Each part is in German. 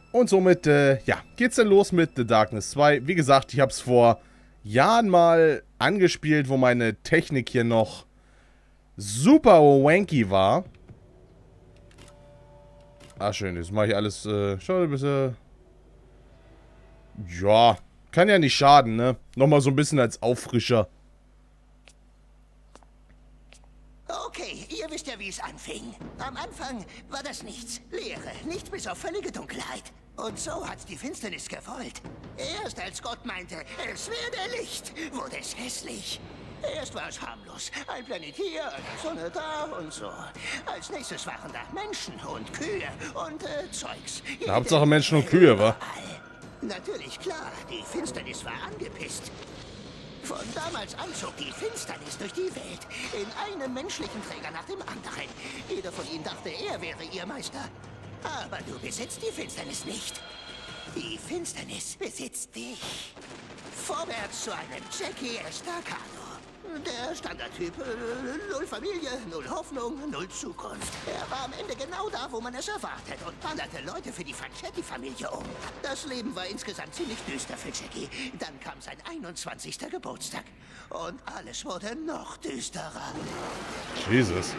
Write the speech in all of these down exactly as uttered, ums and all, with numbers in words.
Und somit, äh, ja, geht's dann los mit The Darkness zwei. Wie gesagt, ich habe es vor Jahren mal angespielt, wo meine Technik hier noch super wanky war. Ah, schön, jetzt mache ich alles, äh, schau ein bisschen. Ja, kann ja nicht schaden, ne? Nochmal so ein bisschen als Auffrischer. Okay, ihr wisst ja, wie es anfing. Am Anfang war das nichts. Leere, nichts bis auf völlige Dunkelheit. Und so hat's die Finsternis gewollt. Erst als Gott meinte, es werde Licht, wurde es hässlich. Erst war es harmlos. Ein Planet hier, eine Sonne da und so. Als nächstes waren da Menschen und Kühe und äh, Zeugs. Na, Hauptsache Menschen und Kühe, wa? Natürlich, klar, die Finsternis war angepisst. Von damals an zog die Finsternis durch die Welt, in einem menschlichen Träger nach dem anderen. Jeder von ihnen dachte, er wäre ihr Meister. Aber du besitzt die Finsternis nicht. Die Finsternis besitzt dich. Vorwärts zu einem Jackie Estacado. Der Standardtyp. Äh, null Familie, null Hoffnung, null Zukunft. Er war am Ende genau da, wo man es erwartet und ballerte Leute für die Franchetti-Familie um. Das Leben war insgesamt ziemlich düster für Jackie. Dann kam sein einundzwanzigster Geburtstag. Und alles wurde noch düsterer. Jesus.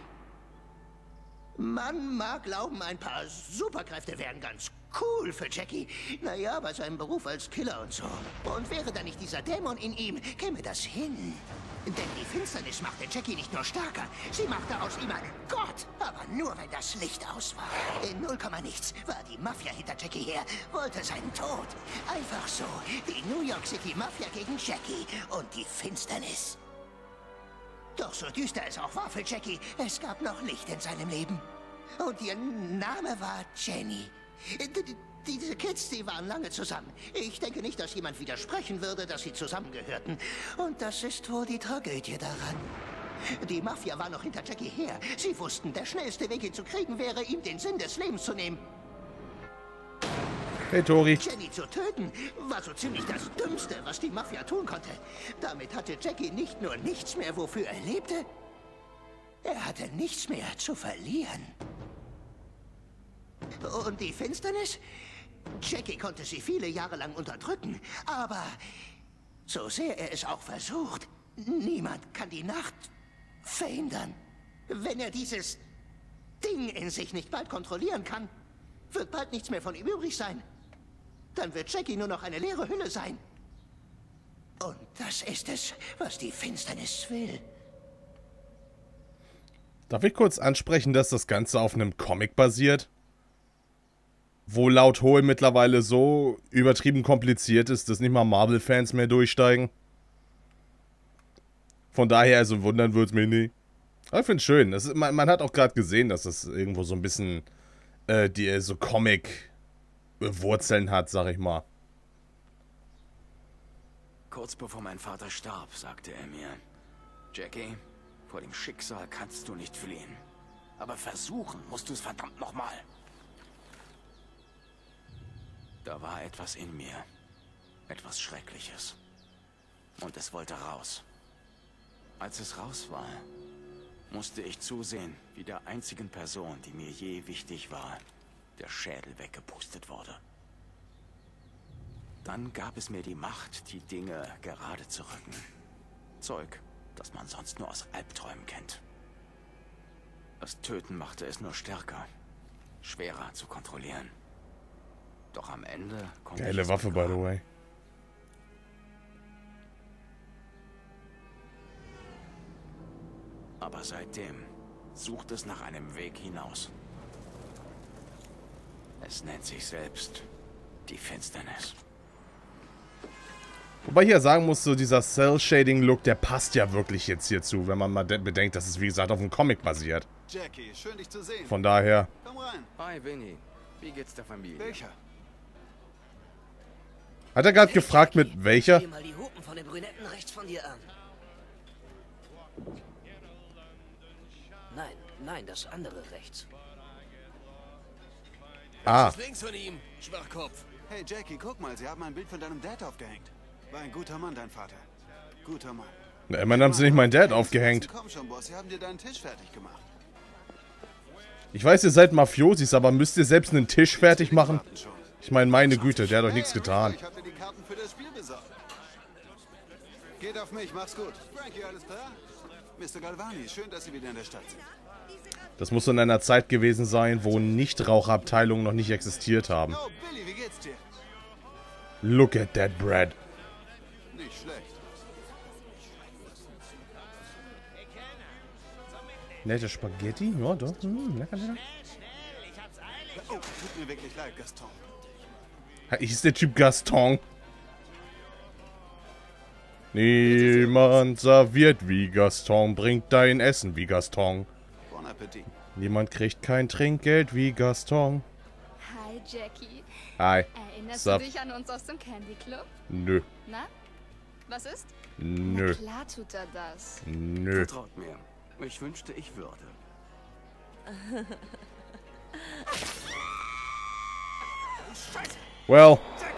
Man mag glauben, ein paar Superkräfte wären ganz cool für Jackie. Naja, bei seinem Beruf als Killer und so. Und wäre da nicht dieser Dämon in ihm, käme das hin. Denn die Finsternis machte Jackie nicht nur stärker, sie machte aus ihm einen Gott. Aber nur, wenn das Licht aus war. In null Komma nichts war die Mafia hinter Jackie her, wollte seinen Tod. Einfach so, die New York City Mafia gegen Jackie und die Finsternis. Doch so düster es auch war für Jackie, es gab noch Licht in seinem Leben. Und ihr Name war Jenny. D -d Diese Kids, die waren lange zusammen. Ich denke nicht, dass jemand widersprechen würde, dass sie zusammengehörten. Und das ist wohl die Tragödie daran. Die Mafia war noch hinter Jackie her. Sie wussten, der schnellste Weg, ihn zu kriegen, wäre, ihm den Sinn des Lebens zu nehmen. Hey, Tori. Jenny zu töten, war so ziemlich das Dümmste, was die Mafia tun konnte. Damit hatte Jackie nicht nur nichts mehr, wofür er lebte. Er hatte nichts mehr zu verlieren. Und die Finsternis? Jackie konnte sie viele Jahre lang unterdrücken, aber so sehr er es auch versucht, niemand kann die Nacht verhindern. Wenn er dieses Ding in sich nicht bald kontrollieren kann, wird bald nichts mehr von ihm übrig sein. Dann wird Jackie nur noch eine leere Hülle sein. Und das ist es, was die Finsternis will. Darf ich kurz ansprechen, dass das Ganze auf einem Comic basiert? Wo laut Hole mittlerweile so übertrieben kompliziert ist, dass nicht mal Marvel-Fans mehr durchsteigen. Von daher, also wundern würde es mich nie. Aber ich finde es schön. Das ist, man, man hat auch gerade gesehen, dass das irgendwo so ein bisschen äh, die so Comic-Wurzeln hat, sag ich mal. Kurz bevor mein Vater starb, sagte er mir: Jackie, vor dem Schicksal kannst du nicht fliehen. Aber versuchen musst du es verdammt nochmal. Da war etwas in mir. Etwas Schreckliches. Und es wollte raus. Als es raus war, musste ich zusehen, wie der einzigen Person, die mir je wichtig war, der Schädel weggepustet wurde. Dann gab es mir die Macht, die Dinge gerade zu rücken. Zeug, das man sonst nur aus Albträumen kennt. Das Töten machte es nur stärker, schwerer zu kontrollieren. Doch am Ende konnte Geile Waffe, by the way. Aber seitdem sucht es nach einem Weg hinaus. Es nennt sich selbst die Finsternis. Wobei ich ja sagen muss, so dieser Cell-Shading-Look, der passt ja wirklich jetzt hierzu, wenn man mal bedenkt, dass es wie gesagt auf einem Comic basiert. Jackie, schön dich zu sehen. Von daher. Komm rein. Hi, Vinny. Wie geht's der Familie? Welcher? Hat er gerade gefragt, mit welcher? Sieh mal die Hupen von den Brünetten rechts von dir an. Nein, nein, das andere rechts. Ah. Das ist links von ihm, Schwachkopf. Hey Jackie, guck mal, sie haben ein Bild von deinem Dad aufgehängt. War ein guter Mann, dein Vater. Guter Mann. Na, immerhin haben sie nicht meinen Dad aufgehängt. Komm schon, Boss, sie haben dir deinen Tisch fertig gemacht. Ich weiß, ihr seid Mafiosis, aber müsst ihr selbst einen Tisch fertig machen? Warten schon. Ich meine, meine Güte, der hat doch nichts getan. Ich hab dir die Karten für das Spiel besorgt. Geht auf mich, mach's gut. Frankie, alles klar? Mister Galvani, schön, dass Sie wieder in der Stadt sind. Das muss in einer Zeit gewesen sein, wo Nichtraucherabteilungen noch nicht existiert haben. Oh, Billy, wie geht's dir? Look at that bread. Nicht schlecht. Nette Spaghetti? Ja, doch. Hm, lecker, lecker. Oh, tut mir wirklich leid, Gaston. Hieß der Typ Gaston? Niemand serviert wie Gaston, bringt dein Essen wie Gaston. Bon Appetit. Niemand kriegt kein Trinkgeld wie Gaston. Hi, Jackie. Hi. Erinnerst Sup? du dich an uns aus dem Candy Club? Nö. Na? Was ist? Nö. Na klar tut er das. Nö. Vertraut mir. Ich wünschte, ich würde. Well.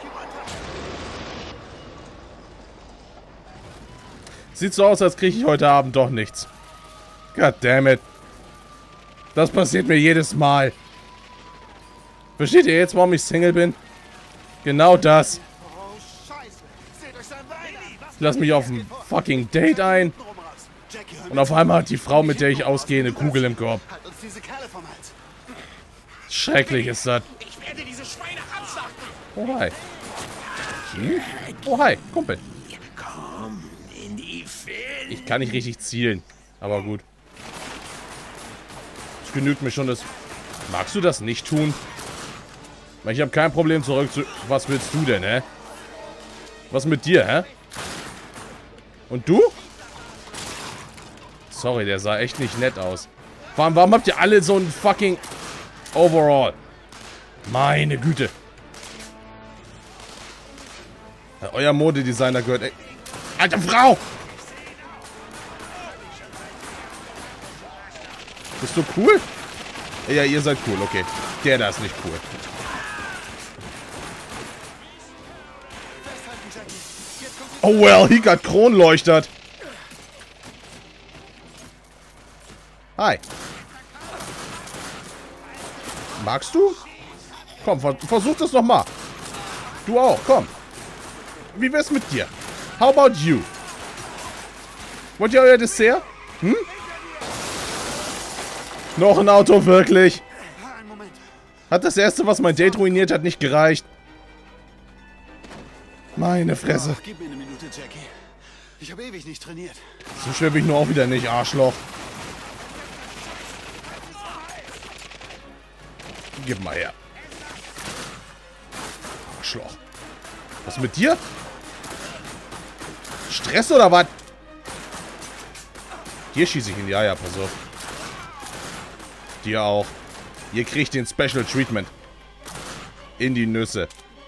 Sieht so aus, als kriege ich heute Abend doch nichts. God damn it. Das passiert mir jedes Mal. Versteht ihr jetzt, warum ich Single bin? Genau das. Oh, Scheiße. Seht euch sein Bein an. Ich lass mich auf ein fucking Date ein. Jackie, hör Und mir auf einmal hat die Frau, mit der ich ausgehe, eine Kugel im Korb. zu. Halt uns diese Kerle vom Hals. Schrecklich ist das. Ich werde diese Schweine abschlachten. Oh hi. Hm? Oh hi, Kumpel. Komm in die Filme. Ich kann nicht richtig zielen. Aber gut. Es genügt mir schon, das... Magst du das nicht tun? Ich habe kein Problem zurück zu... Was willst du denn, hä? Was mit dir, hä? Und du? Sorry, der sah echt nicht nett aus. Warum, warum habt ihr alle so ein fucking... Overall? Meine Güte. Ja, euer Modedesigner gehört... Ey. Alter Frau! Bist du cool? Ja, ihr seid cool, okay. Der da ist nicht cool. Oh well, he got Kronleuchtert. Hi. Magst du? Komm, ver versuch das noch mal. Du auch, komm. Wie wär's mit dir? How about you? Wollt ihr euer Dessert? Hm? Noch ein Auto, wirklich? Ein Moment. Hat das erste, was mein Date ruiniert hat, nicht gereicht? Meine Fresse. Ach, gib mir eine Minute, Jackie. Ich habe ewig nicht trainiert. So schwer bin ich nur auch wieder nicht, Arschloch. Gib mal her. Arschloch. Was ist mit dir? Stress oder was? Hier schieße ich in die Eier, pass auf. Dir auch. Ihr kriegt den Special Treatment. In die Nüsse.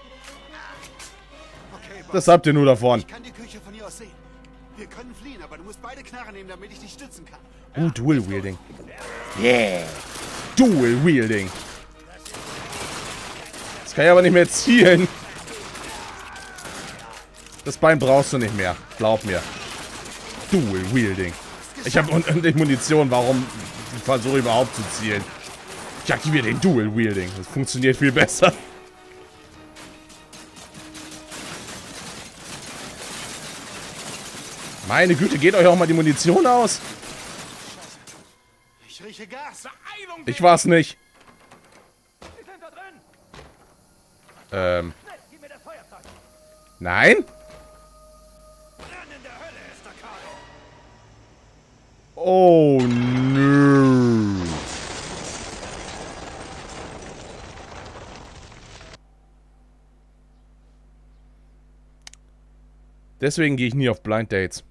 Okay, Bob. Das habt ihr nur davon. Ich kann die Küche von hier aus sehen. Wir können fliehen, aber du musst beide Knarren nehmen, damit ich dich stützen kann. Oh, Dual Wielding. Yeah. Dual Wielding. Das kann ich aber nicht mehr zielen. Das Bein brauchst du nicht mehr. Glaub mir. Dual Wielding. Ich habe unendlich Munition. Warum versuche ich überhaupt zu zielen? Ich aktiviere den Dual Wielding. Das funktioniert viel besser. Meine Güte, geht euch auch mal die Munition aus? Ich rieche Gas. Ich war's nicht. Ähm. Nein? Oh, nö. Deswegen gehe ich nie auf Blind Dates.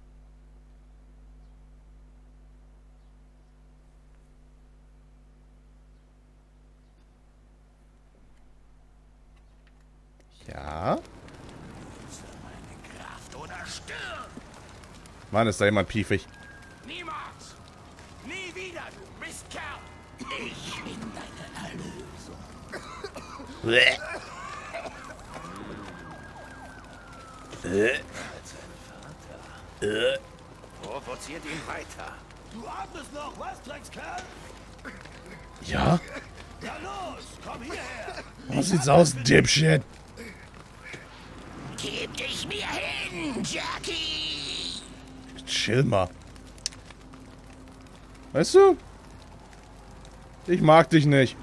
Ja. Mann, ist da jemand piefig. Niemals. Nie wieder, du Mistkerl. Ich bin deine Erlösung. Provoziert ihn weiter. Du atmest noch, was, Dreckskerl? Ja? Was sieht's aus, Dipshit? Gib dich mir hin, Jackie! Chill mal. Weißt du? Ich mag dich nicht.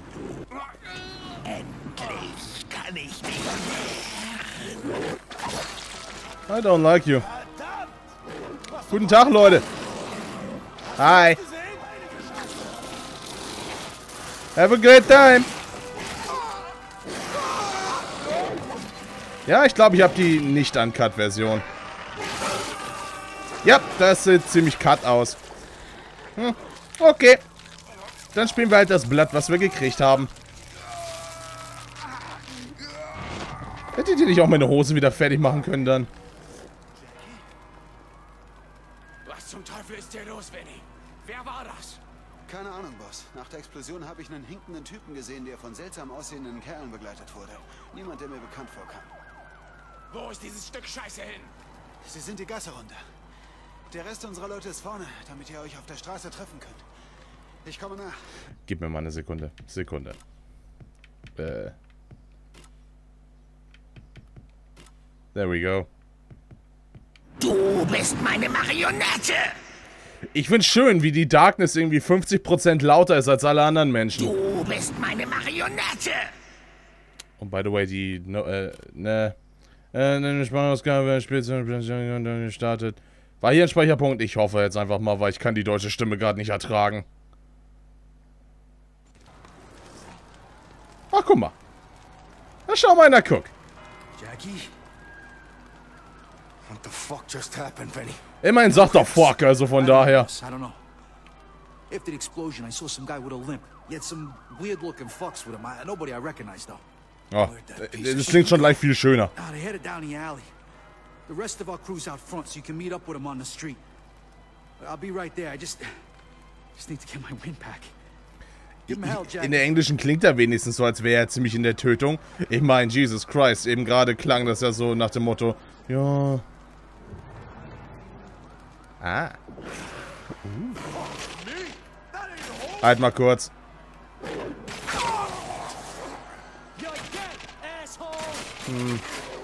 Endlich kann ich dich. I don't like you. Guten Tag, Leute. Hi. Have a great time. Ja, ich glaube, ich habe die Nicht-Uncut-Version. Ja, das sieht ziemlich cut aus. Hm, okay. Dann spielen wir halt das Blatt, was wir gekriegt haben. Hättet ihr nicht auch meine Hose wieder fertig machen können dann? Was zum Teufel ist hier los, Vinny? Wer war das? Keine Ahnung, Boss. Nach der Explosion habe ich einen hinkenden Typen gesehen, der von seltsam aussehenden Kerlen begleitet wurde. Niemand, der mir bekannt vorkam. Wo ist dieses Stück Scheiße hin? Sie sind die Gasse runter. Der Rest unserer Leute ist vorne, damit ihr euch auf der Straße treffen könnt. Ich komme nach. Gib mir mal eine Sekunde. Sekunde. Äh. There we go. Du bist meine Marionette! Ich find's schön, wie die Darkness irgendwie fünfzig Prozent lauter ist als alle anderen Menschen. Du bist meine Marionette! Und by the way, die, no, äh, ne, äh, eine Sprachausgabe, Spielzeit gestartet. War hier ein Speicherpunkt? Ich hoffe jetzt einfach mal, weil ich kann die deutsche Stimme gerade nicht ertragen. Ach, guck mal. Na, schau mal, na, guck. Jackie? What the fuck just happened, Vinny? Immerhin sagt er Fuck, also von daher. I don't know. After the explosion, I saw some guy with a limp. He had some weird-looking fucks with him. I, nobody I recognized, though. Oh, das klingt schon gleich viel schöner. Ah, they headed down the alley. The rest of our crew's out front, so you can meet up with them on the street. I'll be right there. I just, just need to get my wind back. Give him hell, Jack. In der Englischen klingt er wenigstens so, als wäre er ziemlich in der Tötung. Ich meine, Jesus Christ, eben gerade klang das ja so nach dem Motto, ja. Ah. Uh. Halt mal kurz. Hm.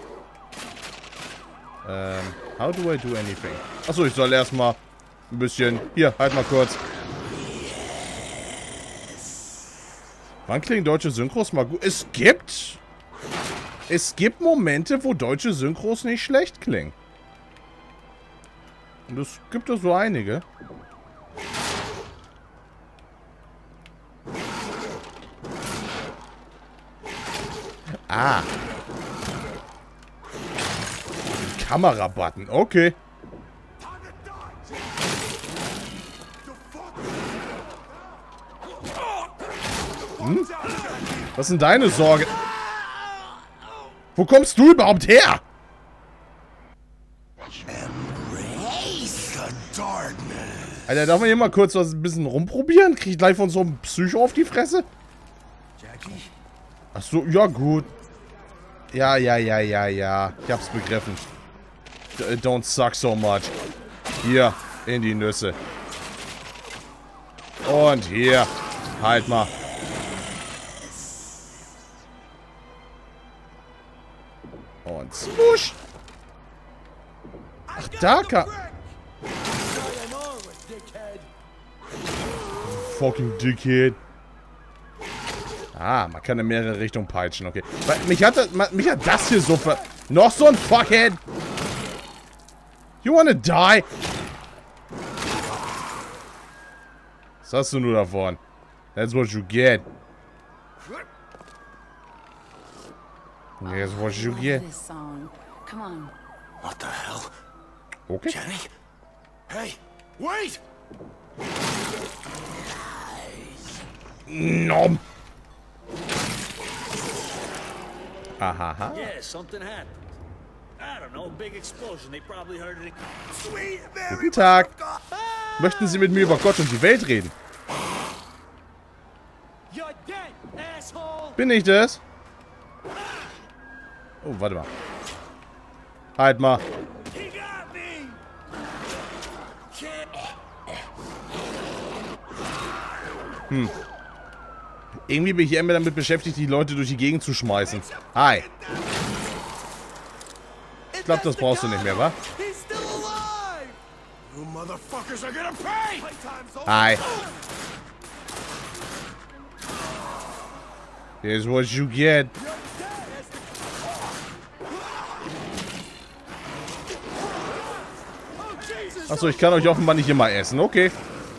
Ähm, how do I do anything? Achso, ich soll erstmal ein bisschen... Hier, halt mal kurz. Wann klingen deutsche Synchros mal gut? Es gibt... Es gibt Momente, wo deutsche Synchros nicht schlecht klingen. Und es gibt da so einige. Ah. Kamerabutton, okay. Hm? Was sind deine Sorgen? Wo kommst du überhaupt her? Alter, darf man hier mal kurz was ein bisschen rumprobieren? Krieg ich gleich von so einem Psycho auf die Fresse? Ach so, ja gut. Ja, ja, ja, ja, ja. Ich hab's begriffen. Don't suck so much. Hier, in die Nüsse. Und hier. Halt mal. Und swoosh. Ach, da kann... Fucking Dickhead. Ah, man kann in mehrere Richtungen peitschen, okay. Weil mich hat, das, mich hat das hier so ver... Noch so ein Fuckhead! You wanna die? Was hast du nur davon? That's what you get. That's what you get. What the hell? Okay. Jenny? Hey, wait! Nom. Ahaha. Yeah, something happened. I don't know, big explosion. They probably heard it. Sweet Mary. Guten Tag. Möchten Sie mit mir über Gott und die Welt reden? You're dead, asshole. Bin ich das? Oh, warte mal. Halt mal. He got me. Hm. Irgendwie bin ich immer damit beschäftigt, die Leute durch die Gegend zu schmeißen. Hi. Ich glaube, das brauchst du nicht mehr, wa? Hi. Here's what you get. Achso, ich kann euch offenbar nicht immer essen. Okay.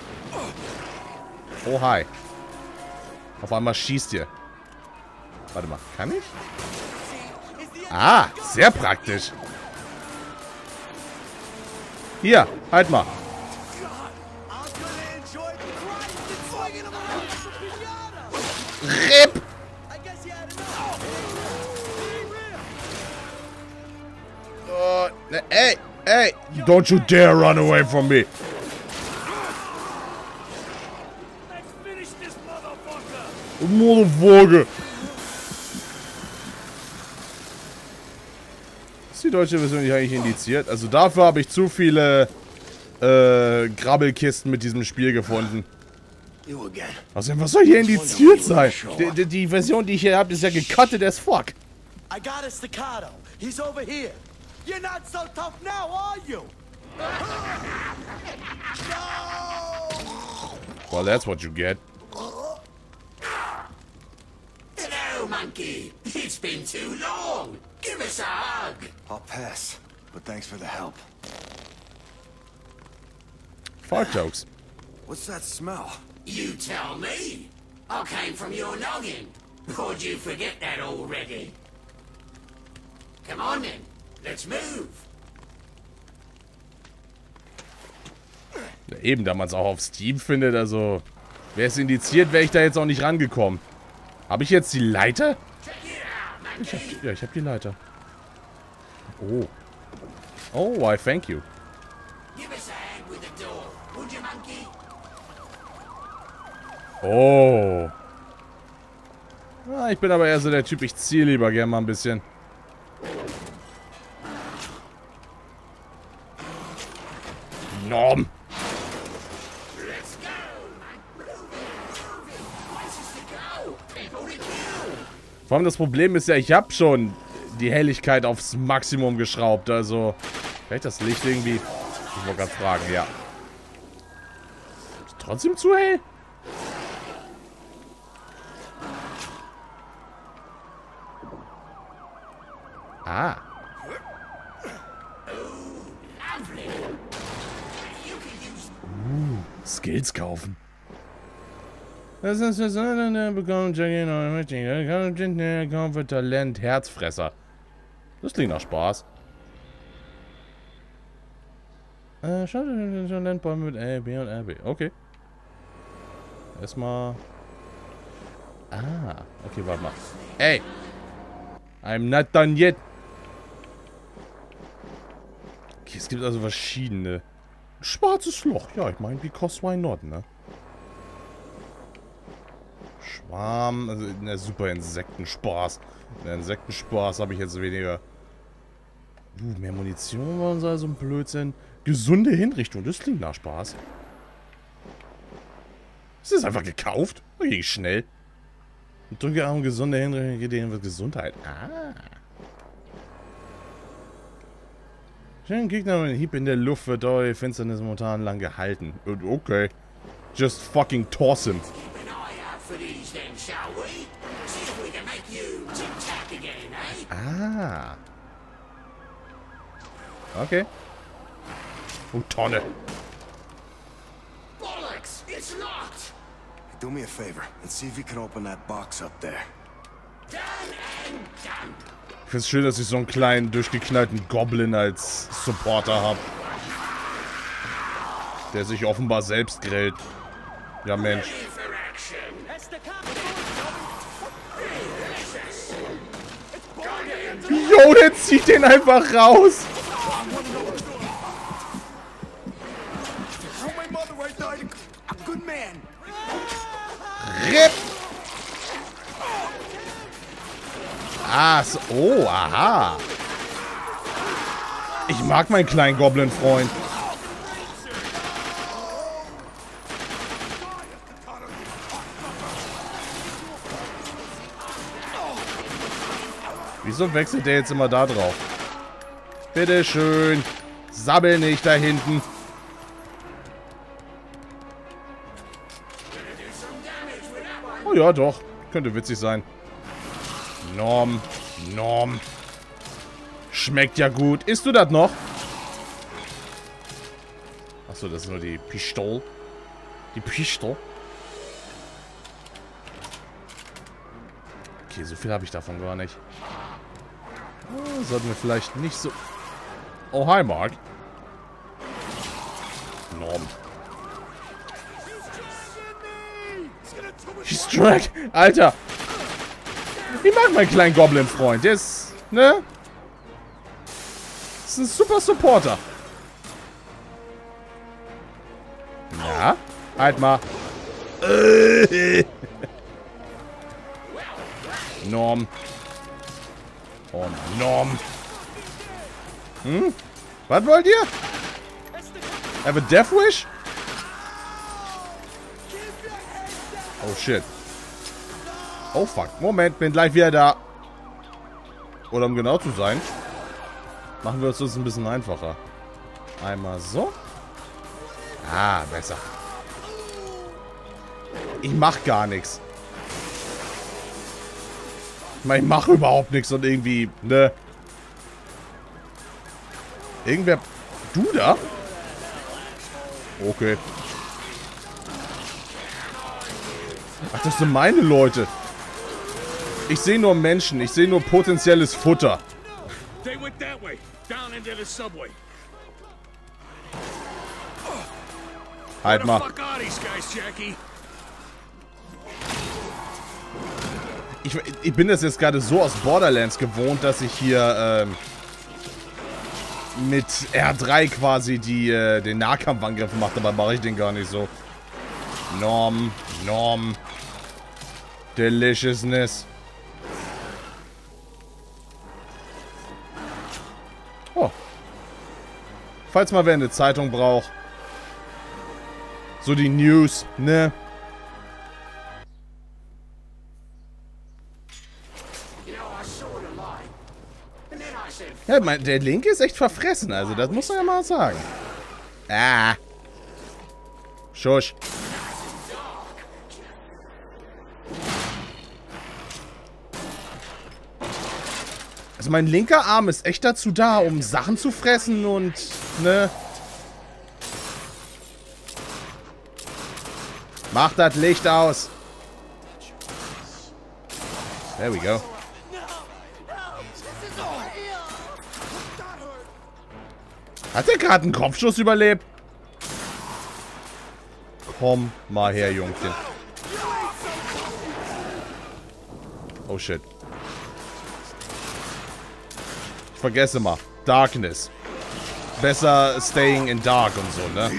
Oh, hi. Auf einmal schießt ihr. Warte mal, kann ich? Ah, sehr praktisch. Hier, halt mal. R I P! Oh, ne, ey, ey, don't you dare run away from me. Motherfucker. Ist die deutsche Version nicht eigentlich indiziert? Also dafür habe ich zu viele äh, Grabbelkisten mit diesem Spiel gefunden. Außerdem, was soll hier indiziert sein? Die, die, die Version, die ich hier habe, ist ja gecuttet as fuck. I got a staccato. He's over here. You're not so tough now, are you? Well, that's what you get. Hello, monkey. It's been too long. Give us a hug. I'll pass, but thanks for the help. Fart jokes. What's that smell? You tell me. I came from your noggin. Or did you forget that already? Come on then. Let's move. Ja, eben, da man es auch auf Steam findet, also... Wäre es indiziert, wäre ich da jetzt auch nicht rangekommen. Habe ich jetzt die Leiter? Ich hab, ja, ich habe die Leiter. Oh. Oh, why, thank you. Oh. Ah, ich bin aber eher so der Typ, ich ziehe lieber gerne mal ein bisschen. Norm. Vor allem das Problem ist ja, ich habe schon die Helligkeit aufs Maximum geschraubt. Also, vielleicht das Licht irgendwie... Ich wollte gerade fragen, ja. Ist trotzdem zu hell? Ah. Uh, Skills kaufen. Das ist das bekommen Jackie für Talent Herzfresser. Das klingt nach Spaß. Äh, Talentbäume mit A, B und R B. Okay. Erstmal. Ah, okay, warte mal. Ey! I'm not done yet. Okay, es gibt also verschiedene. Schwarzes Loch. Ja, ich meine, because why not, ne? Schwarm, also der super Insektenspaß. Der Insektenspaß habe ich jetzt weniger. Uh, mehr Munition war so ein Blödsinn. Gesunde Hinrichtung, das klingt nach Spaß. Ist das einfach gekauft? Das ging schnell. Und drücke auch gesunde Hinrichtung, geht denen Gesundheit. Ah. Schön Gegner mit Hieb in der Luft wird eure Finsternis momentan lang gehalten. Okay. Just fucking toss him. Ah. Okay. Oh, Tonne. Bollocks! It's locked! Do me a favor and see if you can open that box up there. Done and done. Ich finde es schön, dass ich so einen kleinen, durchgeknallten Goblin als Supporter habe. Der sich offenbar selbst grillt. Ja, Mensch. Jo, der zieht den einfach raus. R I P! Ah, so. Oh, aha. Ich mag meinen kleinen Goblin-Freund. Wieso wechselt der jetzt immer da drauf? Bitteschön. Sabbel nicht da hinten. Oh ja, doch. Könnte witzig sein. Norm. Norm. Schmeckt ja gut. Isst du das noch? Achso, das ist nur die Pistole. Die Pistole. Okay, so viel habe ich davon gar nicht. Oh, sollten wir vielleicht nicht so... Oh, hi, Mark. Norm. He's track. Alter. Ich mag meinen kleinen Goblin-Freund. Der ist, ne? Das ist ein super Supporter. Ja. Halt mal. Norm. Und Norm. Hm? Was wollt ihr? Have a Death Wish? Oh shit. Oh fuck. Moment, bin gleich wieder da. Oder um genau zu sein, machen wir uns das ein bisschen einfacher. Einmal so. Ah, besser. Ich mach gar nichts. Ich meine, ich mache überhaupt nichts und irgendwie, ne? Irgendwer... Du da? Okay. Ach, das sind meine Leute. Ich sehe nur Menschen. Ich sehe nur potenzielles Futter. Halt mal. Ich, ich bin das jetzt gerade so aus Borderlands gewohnt, dass ich hier ähm, mit R drei quasi die, äh, den Nahkampfangriff mache. Dabei mache ich den gar nicht so. Norm, Norm. Deliciousness. Oh. Falls mal wer eine Zeitung braucht. So die News, ne? Ja, mein, der Linke ist echt verfressen, also das muss man ja mal sagen. Ah. Schusch. Also mein linker Arm ist echt dazu da, um Sachen zu fressen und, ne? Mach das Licht aus. There we go. Hat der gerade einen Kopfschuss überlebt? Komm mal her, Jungchen. Oh shit. Ich vergesse mal. Darkness. Besser staying in dark und so, ne?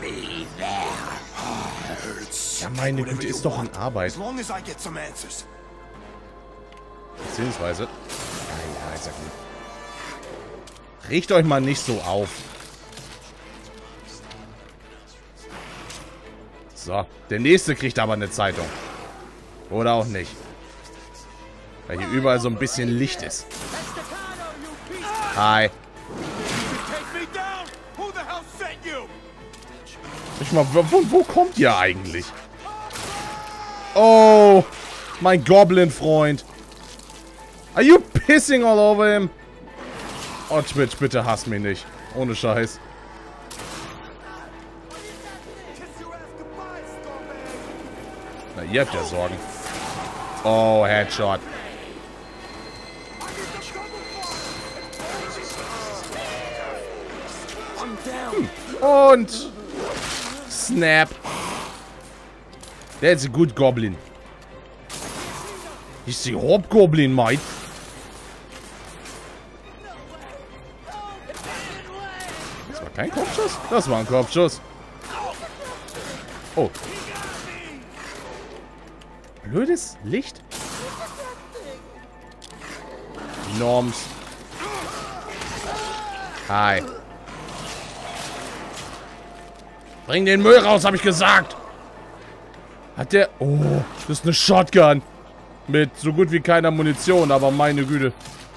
Ja, meine Güte, ist doch in Arbeit. Beziehungsweise. Ja, ja, ist ja gut. Riecht euch mal nicht so auf. So, der nächste kriegt aber eine Zeitung. Oder auch nicht. Weil hier überall so ein bisschen Licht ist. Hi. Ich mal, wo, wo kommt ihr eigentlich? Oh, mein Goblin-Freund. Are you pissing all over him? Oh, Twitch, bitte hass mich nicht. Ohne Scheiß. Na, ihr habt ja Sorgen. Oh, Headshot. Hm. Und... Snap. That's a good Goblin. Ich sehe Hobgoblin, mate. Das war kein Kopfschuss? Das war ein Kopfschuss. Oh. Blödes Licht. Norms. Hi. Bring den Müll raus, habe ich gesagt. Hat der... Oh, das ist eine Shotgun. Mit so gut wie keiner Munition, aber meine Güte.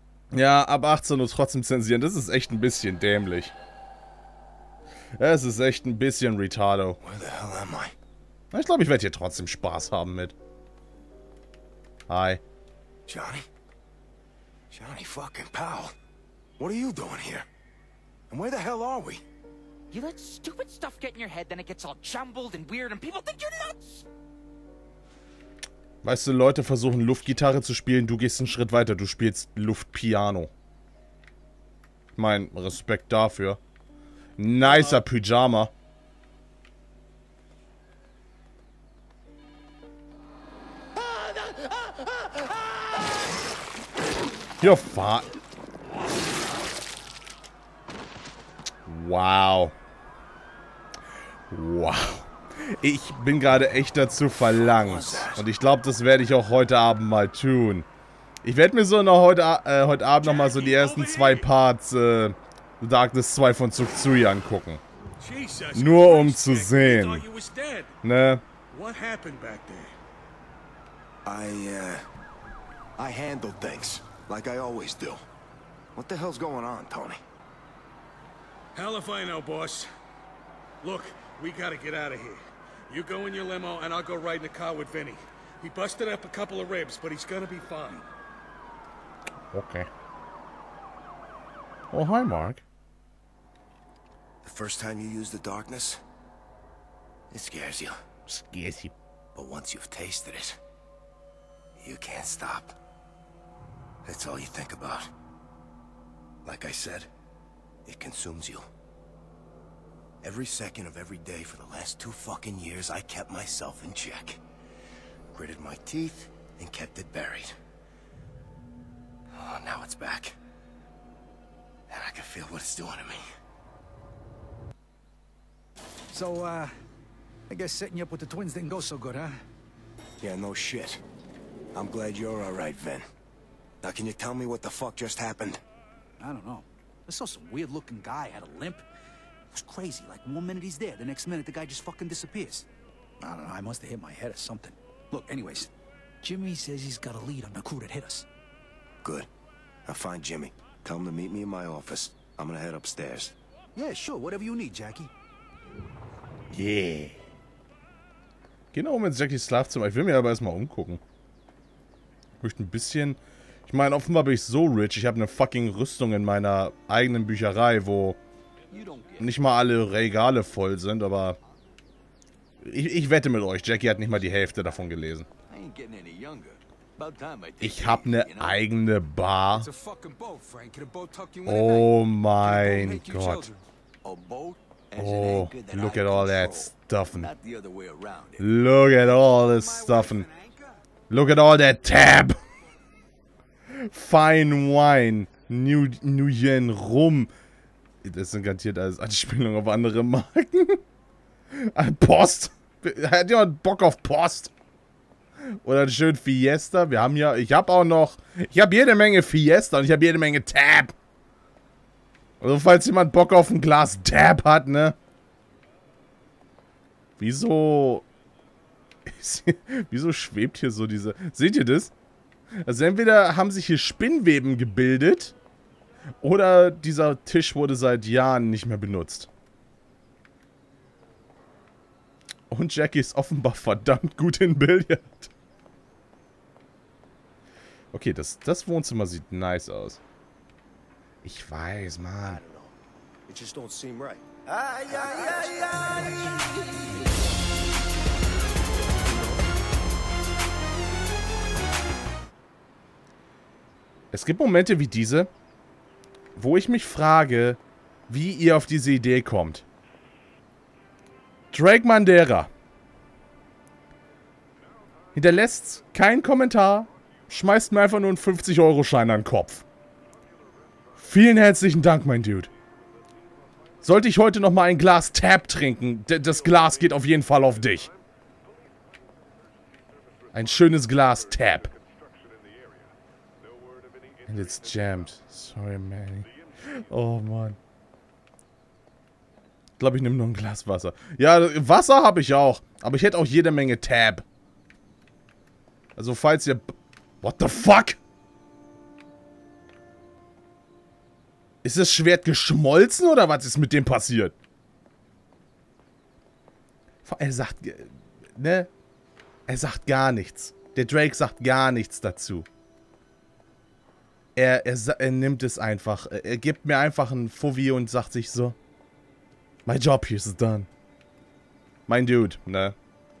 Ja, ab achtzehn Uhr trotzdem zensieren, das ist echt ein bisschen dämlich. Es ist echt ein bisschen retardo. Where the hell am I? Ich glaube, ich werde hier trotzdem Spaß haben mit. Hi. Johnny? Johnny fucking Powell. What are you doing here? And where the hell are we? You let stupid stuff get in your head, then it gets all jumbled and weird and people think you're nuts. Weißt du, Leute versuchen Luftgitarre zu spielen, du gehst einen Schritt weiter, du spielst Luftpiano. Mein Respekt dafür. Nicer Pyjama. Ja, fahr. Wow. Wow. Ich bin gerade echt dazu verlangt. Und ich glaube, das werde ich auch heute Abend mal tun. Ich werde mir so noch heute, äh, heute Abend noch mal so die ersten zwei Parts äh, Darkness zwei von Tsuktsui angucken. Nur um zu sehen. Ne? What happened back there? I, uh... I handled things. Like I always do. What the hell's going on, Tony? Hell if I know, boss. Look, we gotta get out of here. You go in your limo, and I'll go ride in the car with Vinny. He busted up a couple of ribs, but he's gonna be fine. Okay. Oh, hi, Mark. The first time you use the darkness, it scares you. Scares you. But once you've tasted it, you can't stop. That's all you think about. Like I said, it consumes you. Every second of every day for the last two fucking years, I kept myself in check. Gritted my teeth and kept it buried. Oh, now it's back. And I can feel what it's doing to me. So, uh, I guess setting you up with the twins didn't go so good, huh? Yeah, no shit. I'm glad you're all right, Vin. Now, can you tell me what the fuck just happened? I don't know. I saw some weird-looking guy had a limp. It was crazy. Like, one minute he's there, the next minute the guy just fucking disappears. I don't know. I must have hit my head or something. Look, anyways, Jimmy says he's got a lead on the crew that hit us. Good. I'll find Jimmy. Tell him to meet me in my office. I'm gonna head upstairs. Yeah, sure. Whatever you need, Jackie. Yeah. Gehen wir um ins Jackies Schlafzimmer. Ich will mir aber erstmal umgucken. Ich möchte ein bisschen... Ich meine, offenbar bin ich so rich. Ich habe eine fucking Rüstung in meiner eigenen Bücherei, wo nicht mal alle Regale voll sind, aber... Ich, ich wette mit euch, Jackie hat nicht mal die Hälfte davon gelesen. Ich habe eine eigene Bar. Oh mein Gott. Oh, look at all that stuffing. Look at all this stuffing. Look at all that tab. Fine Wine. New, New Yen Rum. Das sind garantiert alles Anspielungen auf andere Marken. Post. Hat jemand Bock auf Post? Oder schön Fiesta. Wir haben ja... Ich habe auch noch... Ich habe jede Menge Fiesta und ich habe jede Menge Tab. Also falls jemand Bock auf ein Glas Tab hat, ne? Wieso... Wieso schwebt hier so diese... Seht ihr das? Also entweder haben sich hier Spinnweben gebildet oder dieser Tisch wurde seit Jahren nicht mehr benutzt. Und Jackie ist offenbar verdammt gut in Billard. Okay, das, das Wohnzimmer sieht nice aus. Ich weiß, Mann. It just don't seem right. Ay, ay, ay, ay. Es gibt Momente wie diese, wo ich mich frage, wie ihr auf diese Idee kommt. Drake Mandera hinterlässt keinen Kommentar, schmeißt mir einfach nur einen fünfzig Euro Schein an den Kopf. Vielen herzlichen Dank, mein Dude. Sollte ich heute noch mal ein Glas Tab trinken, das Glas geht auf jeden Fall auf dich. Ein schönes Glas Tab. And it's jammed. Sorry, Manny. Oh, Mann. Ich glaube, ich nehme nur ein Glas Wasser. Ja, Wasser habe ich auch. Aber ich hätte auch jede Menge Tab. Also, falls ihr... What the fuck? Ist das Schwert geschmolzen oder was ist mit dem passiert? Er sagt, ne? Er sagt gar nichts. Der Drake sagt gar nichts dazu. Er, er, er nimmt es einfach. Er gibt mir einfach ein Fuffi und sagt sich so: My job here is done. Mein Dude, ne?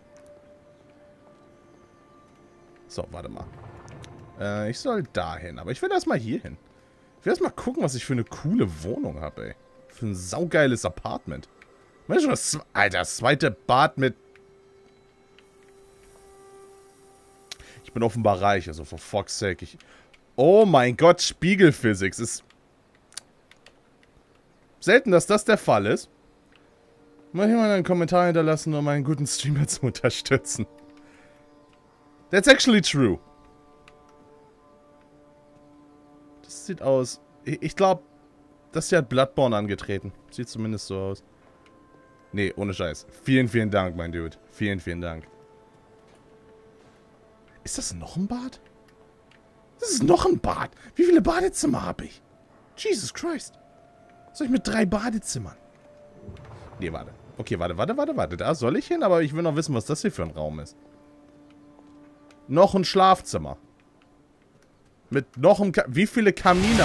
So, warte mal. Äh, ich soll dahin, aber ich will erstmal hier hin. Ich will erstmal gucken, was ich für eine coole Wohnung habe, ey. Für ein saugeiles Apartment. Mensch, das, Alter, das zweite Bad mit... Ich bin offenbar reich, also for fuck's sake. Ich, oh mein Gott, Spiegelphysics ist... Selten, dass das der Fall ist. Mal hier mal einen Kommentar hinterlassen, um einen guten Streamer zu unterstützen. That's actually true. Das sieht aus... Ich, ich glaube, das hier hat Bloodborne angetreten. Sieht zumindest so aus. Nee, ohne Scheiß. Vielen, vielen Dank, mein Dude. Vielen, vielen Dank. Ist das noch ein Bad? Das ist noch ein Bad. Wie viele Badezimmer habe ich? Jesus Christ. Was soll ich mit drei Badezimmern? Nee, warte. Okay, warte, warte, warte, warte. Da soll ich hin, aber ich will noch wissen, was das hier für ein Raum ist. Noch ein Schlafzimmer. Mit noch einem... Ka Wie viele Kamine?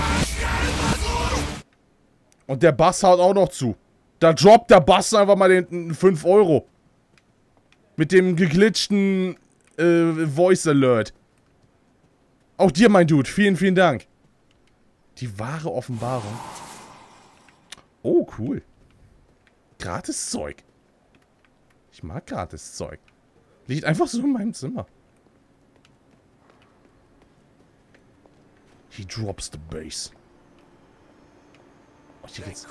Und der Bass haut auch noch zu. Da droppt der Bass einfach mal den fünf Euro. Mit dem geglitschten äh, Voice Alert. Auch dir, mein Dude. Vielen, vielen Dank. Die wahre Offenbarung. Oh, cool. Gratis Zeug. Ich mag gratis Zeug. Liegt einfach so in meinem Zimmer. He drops the bass. Oh, hier geht's.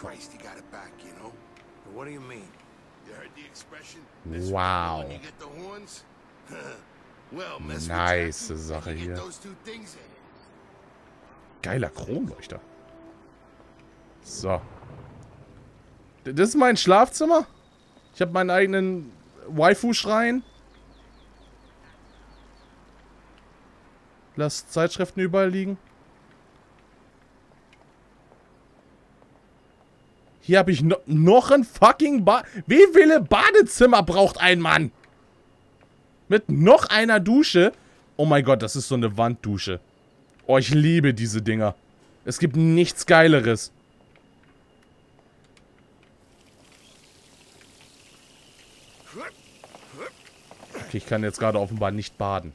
Wow. Nice Sache hier. Geiler Kronleuchter. So. Das ist mein Schlafzimmer. Ich habe meinen eigenen Waifu-Schrein. Lass Zeitschriften überall liegen. Hier habe ich no noch ein fucking Bad. Wie viele Badezimmer braucht ein Mann? Mit noch einer Dusche. Oh mein Gott, das ist so eine Wanddusche. Oh, ich liebe diese Dinger. Es gibt nichts Geileres. Okay, ich kann jetzt gerade offenbar nicht baden.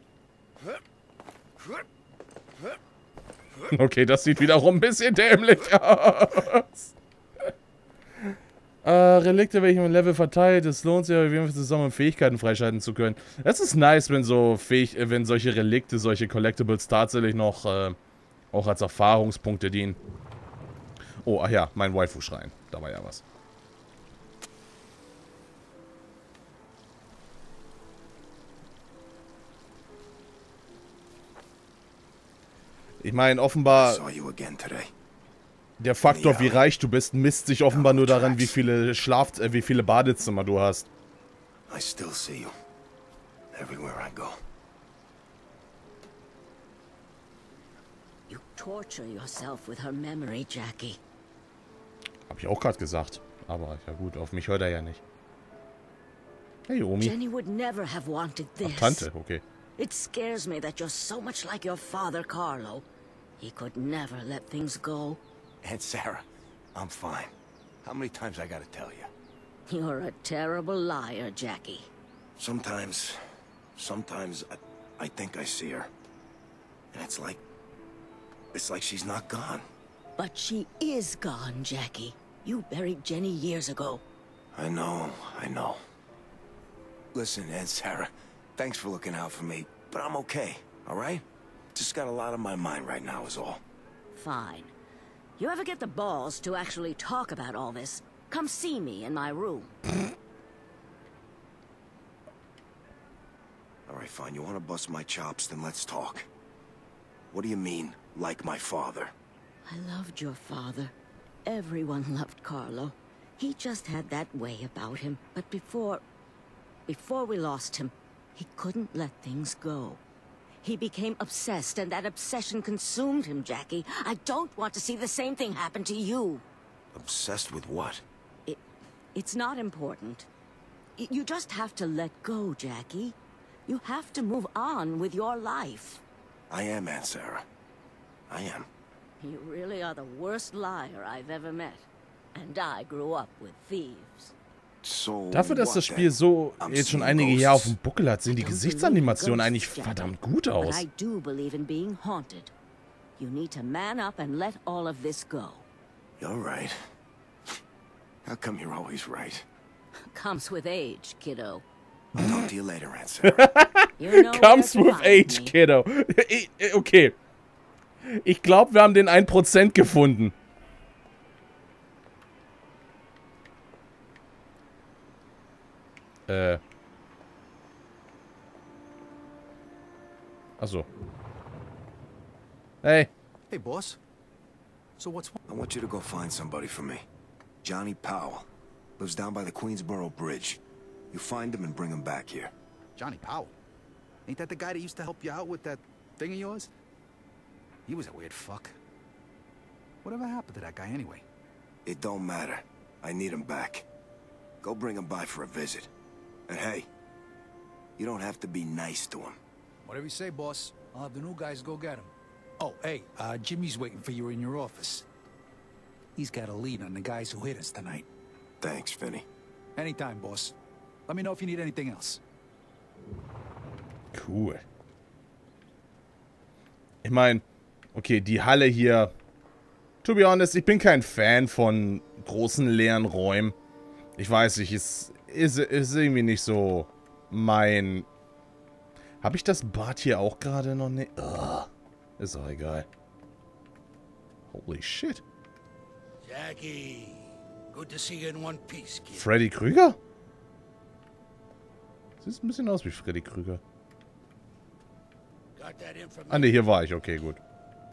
Okay, das sieht wiederum ein bisschen dämlich aus. Äh, Relikte, welche im Level verteilt. Es lohnt sich auf jeden Fall zusammen, um Fähigkeiten freischalten zu können. Es ist nice, wenn so Fähig wenn solche Relikte, solche Collectibles tatsächlich noch äh, auch als Erfahrungspunkte dienen. Oh, ach ja, mein Waifu-Schrein. Da war ja was. Ich meine, offenbar... Der Faktor, wie reich du bist, misst sich offenbar nur daran, wie viele Schlaf... Äh, wie viele Badezimmer du hast. I still see you. Everywhere I go. You torture yourself with her memory, Jackie. Hab ich auch gerade gesagt. Aber ja gut, auf mich hört er ja nicht. Hey, Omi. Jenny would never have wanted this. Ach, Tante, okay. It scares me that you're so much like your father, Carlo. He could never let things go. Aunt Sarah, I'm fine. How many times I gotta tell you? You're a terrible liar, Jackie. Sometimes, sometimes I, I think I see her. And it's like, it's like she's not gone. But she is gone, Jackie. You buried Jenny years ago. I know, I know. Listen, Aunt Sarah, thanks for looking out for me, but I'm okay, all right? Just got a lot on my mind right now is all. Fine. You ever get the balls to actually talk about all this, come see me in my room. All right, fine. You want to bust my chops, then let's talk. What do you mean, like my father? I loved your father. Everyone loved Carlo. He just had that way about him. But before... Before we lost him, he couldn't let things go. He became obsessed, and that obsession consumed him, Jackie. I don't want to see the same thing happen to you. Obsessed with what? It, it's not important. Y- You just have to let go, Jackie. You have to move on with your life. I am, Aunt Sarah. I am. You really are the worst liar I've ever met. And I grew up with thieves. So Dafür, dass das Spiel so jetzt schon einige Jahre auf dem Buckel hat, sehen die Gesichtsanimationen eigentlich verdammt gut But aus. I do believe in being haunted. You need to man up and let all of this go. You're right. How come you're always right? Comes with age, kiddo. I'll talk to you later, Aunt Sarah. You know Comes where to with find age, me. kiddo. Ich- Okay. Ich glaube, wir haben den ein Prozent gefunden. Äh. Achso. Hey. Hey, boss. So what's... I want you to go find somebody for me. Johnny Powell. Lives down by the Queensboro Bridge. You find him and bring him back here. Johnny Powell? Ain't that the guy that used to help you out with that thing of yours? He was a weird fuck. Whatever happened to that guy anyway? It don't matter. I need him back. Go bring him by for a visit. And hey, you don't have to be nice to him. Whatever you say, boss. I'll have the new guys go get him. Oh, hey, uh, Jimmy's waiting for you in your office. He's got a lead on the guys who hit us tonight. Thanks, Vinny. Anytime, boss. Let me know if you need anything else. Cool. Ich meine, okay, die Halle hier. To be honest, ich bin kein Fan von großen leeren Räumen. Ich weiß nicht, es ist, ist irgendwie nicht so mein... Habe ich das Bad hier auch gerade noch nicht? Ugh. Ist auch egal. Holy shit. Jackie, good to see you in one piece, kid. Freddy Krüger? Sieht ein bisschen aus wie Freddy Krüger. Got that information? Ah ne, hier war ich. Okay, gut.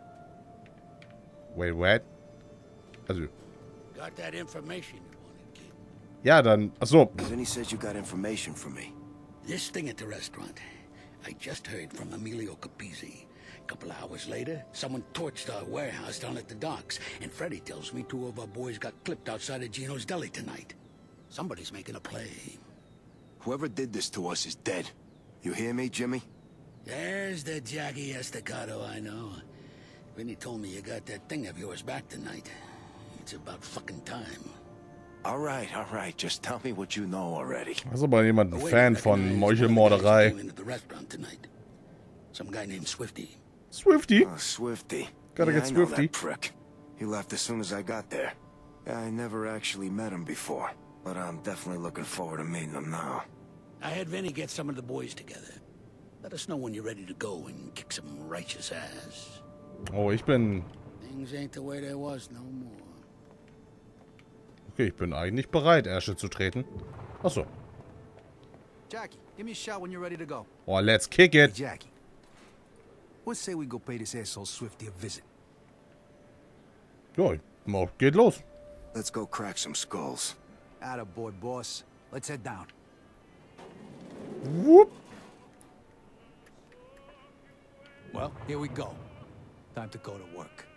Wait, what? Also... Got that information you wanted, kid. Ja, dann... Achso. Vinny says you got information for me. This thing at the restaurant. I just heard from Emilio Capizzi. A couple of hours later, someone torched our warehouse down at the docks, and Freddy tells me two of our boys got clipped outside of Gino's Deli tonight. Somebody's making a play. Whoever did this to us is dead. You hear me, Jimmy? There's the Jackie Estacado I know. Vinny told me you got that thing of yours back tonight. It's about fucking time. All right, all right. Just tell me what you know already. Also bei jemand ein Fan von Meuchelmorderei. Some guy named Swifty. Swifty? Oh, Swifty. Gotta yeah, get I know Swifty. that prick. He left as soon as I got there. Yeah, I never actually met him before, but I'm definitely looking forward to meeting him now. I had Vinny get some of the boys together. Let us know when you're ready to go and kick some righteous ass. Oh, ich bin... Things ain't the way they was no more. Okay, ich bin eigentlich bereit, Ärsche zu treten. Achso. Jackie, give me a shout when you're ready to go. Oh, let's kick it. Hey, Jackie. What say we go pay this asshole Swifty a visit? Ja, oh, geht los. Let's go crack some skulls. Attaboy, boss. Let's head down. Whoop. Well, here we go. Time to go to work.